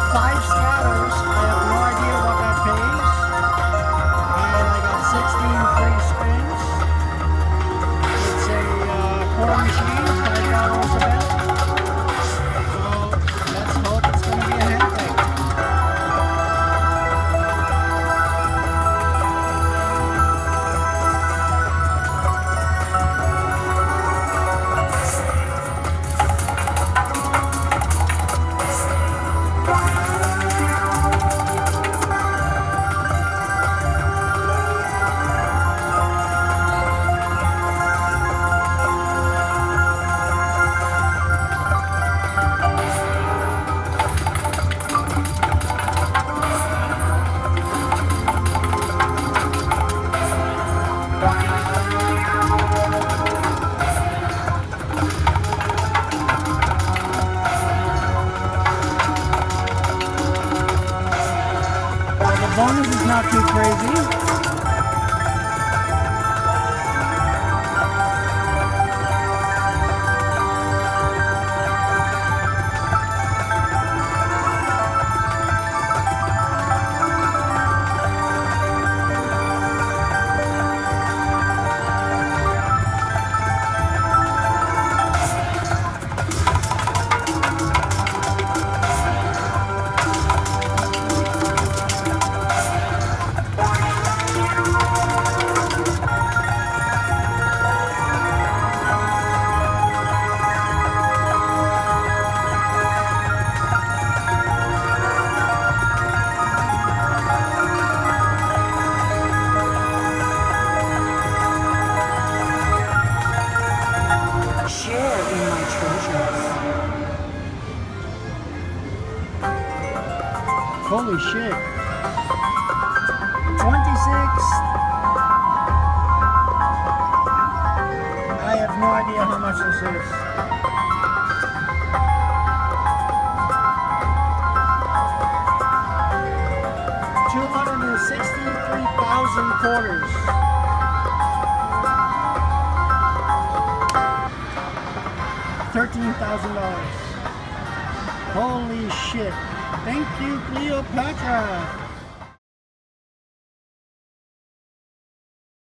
5 scatters. I have no idea what that pays. And I got 16 free spins. It's a quarter machine, $5 a bet. So let's hope it's going to be a Handpay. Bonus is not too crazy. Holy shit. 26. I have no idea how much this is. $263,000 quarters. $13,000. Holy shit. Thank you, Cleopatra.